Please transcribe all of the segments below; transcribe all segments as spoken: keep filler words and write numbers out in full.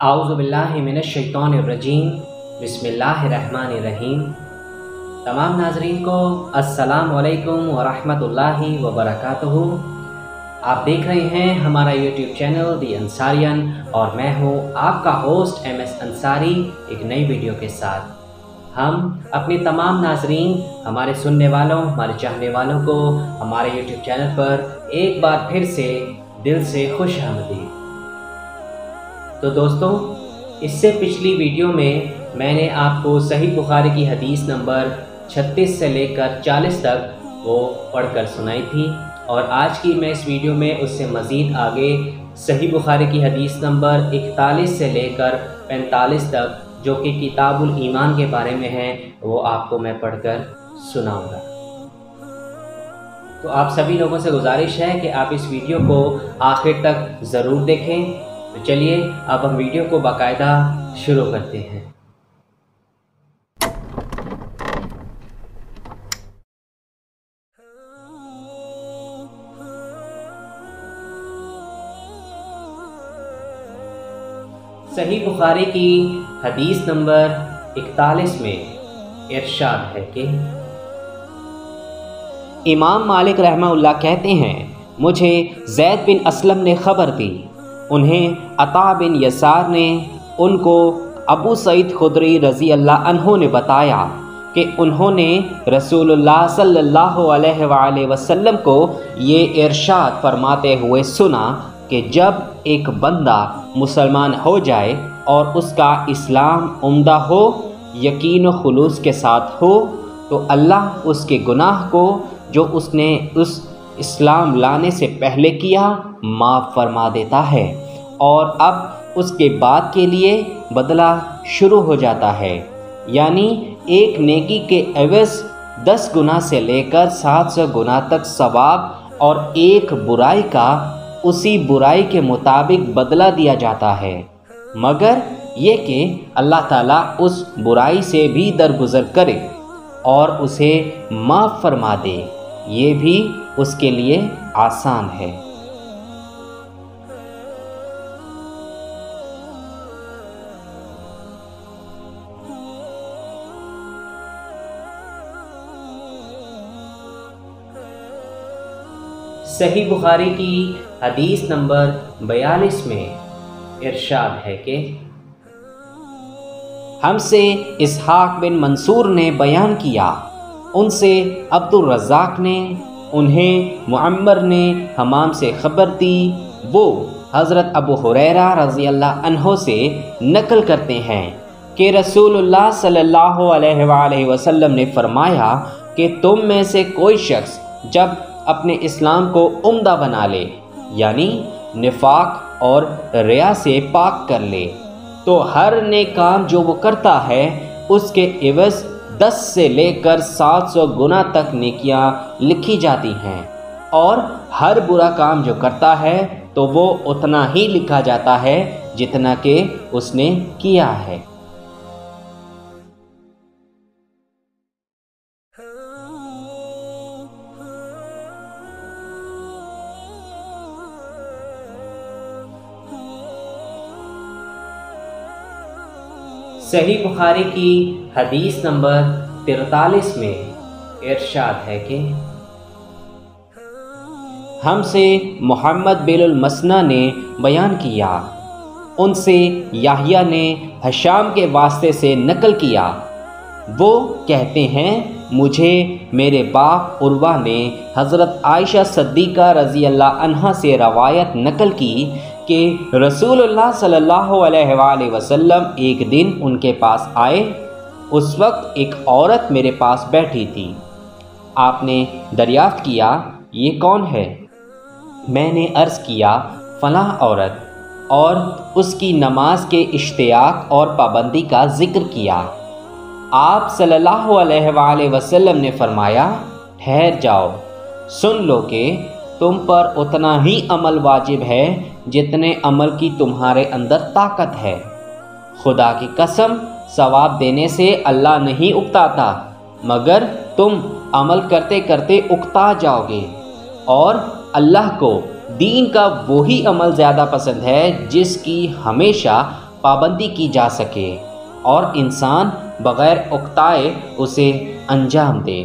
اعوذ باللہ من الشیطان الرجیم بسم اللہ الرحمن الرحیم۔ تمام ناظرین کو السلام علیکم ورحمۃ اللہ وبرکاتہ۔ آپ دیکھ رہے ہیں ہمارا یوٹیوب چینل دی انصاریان اور میں ہوں آپ کا ہوسٹ ایم ایس انصاری ایک نئی ویڈیو کے ساتھ۔ ہم اپنے تمام ناظرین، ہمارے سننے والوں، ہمارے چاہنے والوں کو ہمارے یوٹیوب چینل پر ایک بار پھر سے دل سے خوش آمدید۔ تو دوستو، اس سے پچھلی ویڈیو میں میں نے آپ کو صحیح بخاری کی حدیث نمبر چھتیس سے لے کر چالیس تک وہ پڑھ کر سنائی تھی، اور آج کی میں اس ویڈیو میں اس سے مزید آگے صحیح بخاری کی حدیث نمبر اکتالیس سے لے کر پینتالیس تک جو کہ کتاب الایمان کے بارے میں ہے، وہ آپ کو میں پڑھ کر سناؤں گا۔ تو آپ سبھی لوگوں سے گزارش ہے کہ آپ اس ویڈیو کو آخر تک ضرور دیکھیں۔ تو چلیے اب ہم ویڈیو کو باقاعدہ شروع کرتے ہیں۔ صحیح بخاری کی حدیث نمبر اکتالیس میں ارشاد ہے کہ امام مالک رحمہ اللہ کہتے ہیں، مجھے زید بن اسلم نے خبر دی، انہیں عطا بن یسار نے ان کو ابو سعید خدری رضی اللہ عنہ نے بتایا کہ انہوں نے رسول اللہ صلی اللہ علیہ وآلہ وسلم کو یہ ارشاد فرماتے ہوئے سنا کہ جب ایک بندہ مسلمان ہو جائے اور اس کا اسلام عمدہ ہو، یقین و خلوص کے ساتھ ہو، تو اللہ اس کے گناہ کو جو اس نے اس اسلام لانے سے پہلے کیا معاف فرما دیتا ہے، اور اب اس کے بعد کے لیے بدلہ شروع ہو جاتا ہے، یعنی ایک نیکی کے عوض دس گنا سے لے کر سات سو گنا تک ثواب، اور ایک برائی کا اسی برائی کے مطابق بدلہ دیا جاتا ہے، مگر یہ کہ اللہ تعالیٰ اس برائی سے بھی درگزر کرے اور اسے معاف فرما دے، یہ بھی اس کے لیے آسان ہے۔ صحیح بخاری کی حدیث نمبر بیالیس میں ارشاد ہے کہ ہم سے اسحاق بن منصور نے بیان کیا، ان سے عبد الرزاق نے، انہیں معمر نے حمام سے خبر دی، وہ حضرت ابو ہریرہ رضی اللہ عنہ سے نقل کرتے ہیں کہ رسول اللہ صلی اللہ علیہ وآلہ وسلم نے فرمایا کہ تم میں سے کوئی شخص جب اپنے اسلام کو عمدہ بنا لے، یعنی نفاق اور ریا سے پاک کر لے، تو ہر نیک کام جو وہ کرتا ہے اس کے عوض دس سے لے کر سات سو گنا تک نیکیاں لکھی جاتی ہیں، اور ہر برا کام جو کرتا ہے تو وہ اتنا ہی لکھا جاتا ہے جتنا کہ اس نے کیا ہے۔ صحیح بخاری کی حدیث نمبر تینتالیس میں ارشاد ہے کہ ہم سے محمد بن المثنی نے بیان کیا، ان سے یحییٰ نے ہشام کے واسطے سے نقل کیا، وہ کہتے ہیں مجھے میرے باپ عروہ نے حضرت عائشہ صدیقہ رضی اللہ عنہا سے روایت نقل کی کہ رسول اللہ صلی اللہ علیہ وآلہ وسلم ایک دن ان کے پاس آئے، اس وقت ایک عورت میرے پاس بیٹھی تھی، آپ نے دریافت کیا یہ کون ہے؟ میں نے عرض کیا فلاں عورت، اور اس کی نماز کے اشتیاق اور پابندی کا ذکر کیا۔ آپ صلی اللہ علیہ وآلہ وسلم نے فرمایا ٹھہر جاؤ، سن لو کہ تم پر اتنا ہی عمل واجب ہے جتنے عمل کی تمہارے اندر طاقت ہے، خدا کی قسم ثواب دینے سے اللہ نہیں اکتاتا، مگر تم عمل کرتے کرتے اکتا جاؤ گے، اور اللہ کو دین کا وہی عمل زیادہ پسند ہے جس کی ہمیشہ پابندی کی جا سکے اور انسان بغیر اکتائے اسے انجام دے۔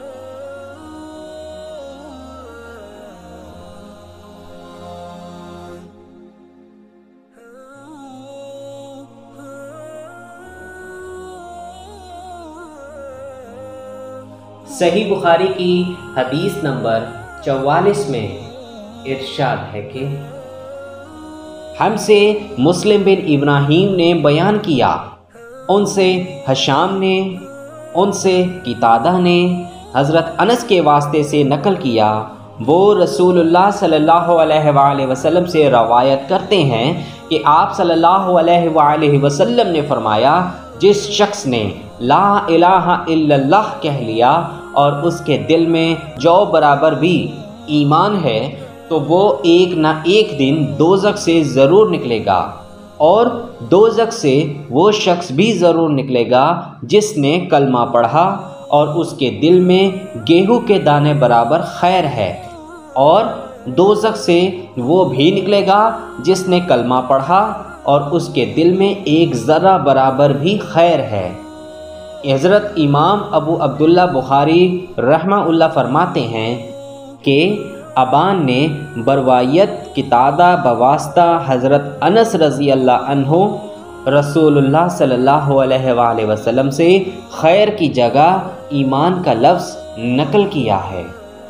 صحیح بخاری کی حدیث نمبر چوالیس میں ارشاد ہے کہ ہم سے مسلم بن ابراہیم نے بیان کیا، ان سے حشام نے، ان سے قتادہ نے حضرت انس کے واسطے سے نقل کیا، وہ رسول اللہ صلی اللہ علیہ وآلہ وسلم سے روایت کرتے ہیں کہ آپ صلی اللہ علیہ وآلہ وسلم نے فرمایا، جس شخص نے لا الہ الا اللہ کہہ لیا اور اس کے دل میں جو برابر بھی ایمان ہے تو وہ ایک نہ ایک دن دوزخ سے ضرور نکلے گا، اور دوزخ سے وہ شخص بھی ضرور نکلے گا جس نے کلمہ پڑھا اور اس کے دل میں گیہوں کے دانے برابر خیر ہے، اور دوزخ سے وہ بھی نکلے گا جس نے کلمہ پڑھا اور اس کے دل میں ایک ذرہ برابر بھی خیر ہے۔ حضرت امام ابو عبداللہ بخاری رحمہ اللہ فرماتے ہیں کہ ابان نے بروایت قتادہ بواسطہ حضرت انس رضی اللہ عنہ رسول اللہ صلی اللہ علیہ وآلہ وسلم سے خیر کی جگہ ایمان کا لفظ نقل کیا ہے۔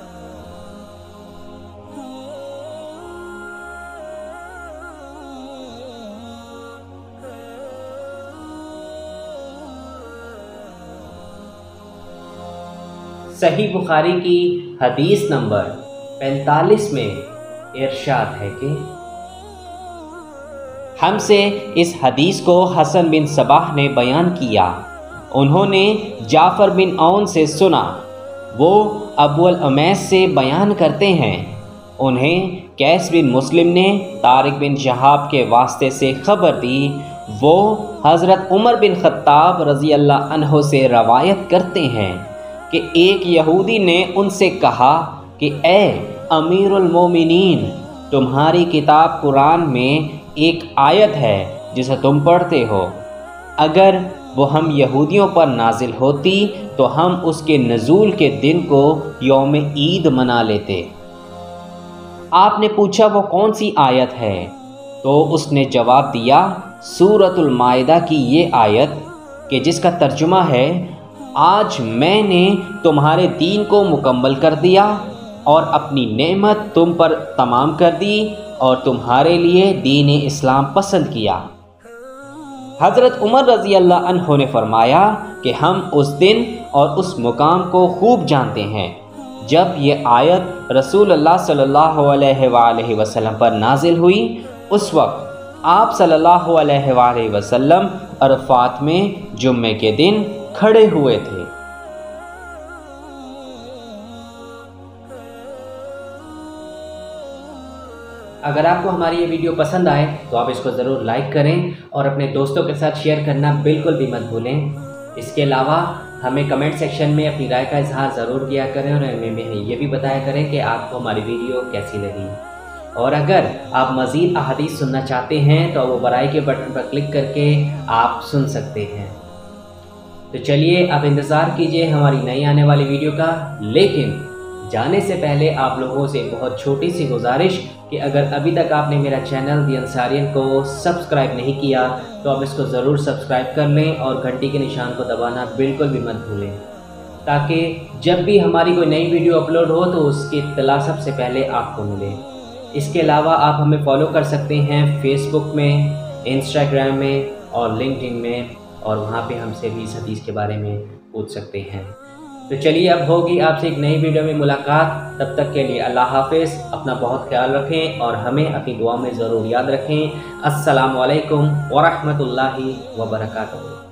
صحیح بخاری کی حدیث نمبر پینتالیس میں ارشاد ہے کہ ہم سے اس حدیث کو حسن بن صباح نے بیان کیا، انہوں نے جعفر بن عون سے سنا، وہ ابو الامیس سے بیان کرتے ہیں، انہیں قیس بن مسلم نے طارق بن شہاب کے واسطے سے خبر دی، وہ حضرت عمر بن خطاب رضی اللہ عنہ سے روایت کرتے ہیں کہ ایک یہودی نے ان سے کہا کہ اے امیر المومنین، تمہاری کتاب قرآن میں ایک آیت ہے جسے تم پڑھتے ہو، اگر وہ ہم یہودیوں پر نازل ہوتی تو ہم اس کے نزول کے دن کو یوم عید منا لیتے۔ آپ نے پوچھا وہ کون سی آیت ہے؟ تو اس نے جواب دیا، سورۃ المائدہ کی یہ آیت کہ جس کا ترجمہ ہے، آج میں نے تمہارے دین کو مکمل کر دیا اور اپنی نعمت تم پر تمام کر دی اور تمہارے لیے دین اسلام پسند کیا۔ حضرت عمر رضی اللہ عنہ نے فرمایا کہ ہم اس دن اور اس مقام کو خوب جانتے ہیں جب یہ آیت رسول اللہ صلی اللہ علیہ وآلہ وسلم پر نازل ہوئی۔ اس وقت آپ صلی اللہ علیہ وآلہ وسلم عرفات میں جمعے کے دن کھڑے ہوئے تھے۔ اگر آپ کو ہماری یہ ویڈیو پسند آئے تو آپ اس کو ضرور لائک کریں اور اپنے دوستوں کے ساتھ شیئر کرنا بالکل بھی مت بھولیں۔ اس کے علاوہ ہمیں کمنٹ سیکشن میں اپنی رائے کا اظہار ضرور کیا کریں اور ہمیں یہ بھی بتایا کریں کہ آپ کو ہماری ویڈیو کیسی لگی، اور اگر آپ مزید احادیث سننا چاہتے ہیں تو وہ برائے کے بٹن پر کلک کر کے آپ سن سکتے ہیں۔ تو چلیے آپ انتظار کیجئے ہماری نئی آنے والی ویڈیو کا، لیکن جانے سے پہلے آپ لوگوں سے بہت چھوٹی سی گزارش کہ اگر ابھی تک آپ نے میرا چینل دی انصاریئن کو سبسکرائب نہیں کیا تو آپ اس کو ضرور سبسکرائب کر لیں اور گھنٹی کے نشان کو دبانا بالکل بھی مت بھولیں، تاکہ جب بھی ہماری کوئی نئی ویڈیو اپلوڈ ہو تو اس کی اطلاع سب سے پہلے آپ کو ملے۔ اس کے علاوہ آپ ہمیں فالو کر سکتے ہیں فیس بک میں، انسٹاگرام میں اور لنکڈ ان میں، اور وہاں پہ ہم سے بھی اس حدیث کے بارے میں پوچھ سکتے ہیں۔ تو چلیے اب ہوگی آپ سے ایک نئی ویڈیو میں ملاقات، تب تک کے لیے اللہ حافظ، اپنا بہت خیال رکھیں اور ہمیں اپنی دعا میں ضرور یاد رکھیں۔ السلام علیکم ورحمۃ اللہ وبرکاتہ۔